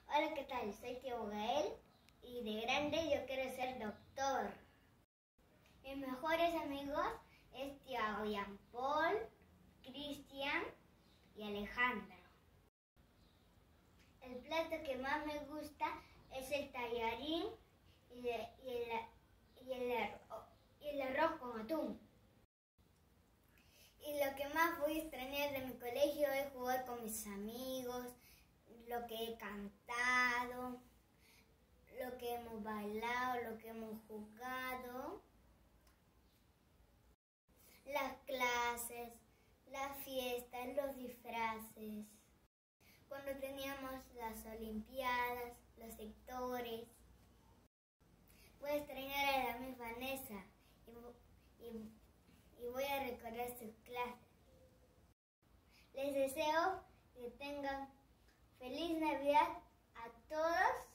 Hola, ¿qué tal? Soy Tío Gael y de grande yo quiero ser doctor. Mis mejores amigos es Tiago, Jean Paul, Cristian y Alejandro. El plato que más me gusta es el tallarín y el arroz con atún. Y lo que más voy a extrañar de mi colegio es jugar con mis amigos, lo que he cantado, lo que hemos bailado, lo que hemos jugado, las clases, las fiestas, los disfraces, cuando teníamos las olimpiadas, los sectores. Voy a extrañar a la Miss Vanessa y voy a recordar sus clases. Les deseo que tengan feliz Navidad a todos